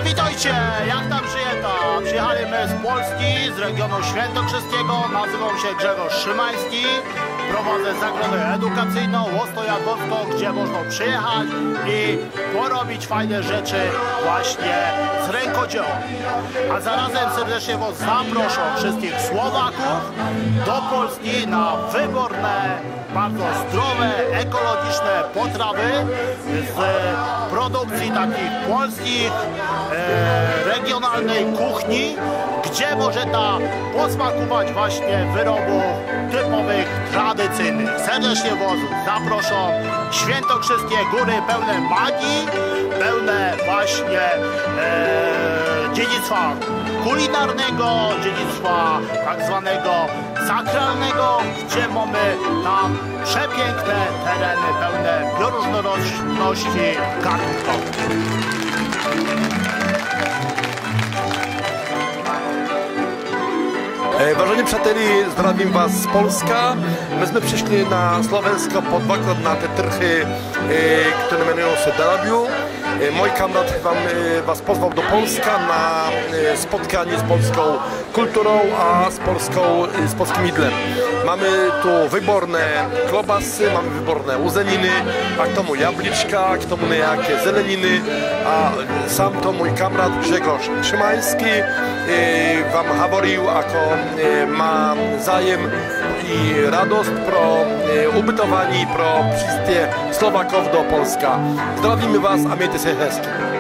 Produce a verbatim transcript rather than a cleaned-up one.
Witajcie, jak tam przyjęta? Przyjechaliśmy z Polski, z regionu świętokrzyskiego. Nazywam się Grzegorz Szymański. Prowadzę zakładę edukacyjną Łostowsko, gdzie można przyjechać i porobić fajne rzeczy właśnie z rękodzieła. A zarazem serdecznie Was zaproszę wszystkich Słowaków do Polski na wyborne, bardzo zdrowe, ekologiczne potrawy z produkcji takich polskich, e, regionalnej kuchni, gdzie można posmakować właśnie wyrobów typowych, tradycyjnych. Serdecznie Was zapraszam. Świętokrzyskie góry pełne magii, pełne właśnie e, dziedzictwa kulinarnego, dziedzictwa tak zwanego sakralnego, gdzie mamy tam przepiękne tereny pełne bioróżnorodności gatunkowych. Ważeni přáteli, zdravím vás z Polska. My jsme přišli na Slovensko po dvakrát na ty trhy, které jmenují se Delabiu. Můj kamarád vám, vás pozval do Polska na spotkání s polskou kulturou a s, polskou, s polským jídlem. Máme tu výborné klobasy, máme výborné uzeniny a k tomu jablíčka, k tomu nějaké zeleniny a sám to můj kamarád Grzegorz Szymański vám hovoril, ako má zájem i radost pro ubytování pro přístěh Slovákov do Polska. Zdravíme vás a mějte se hezky.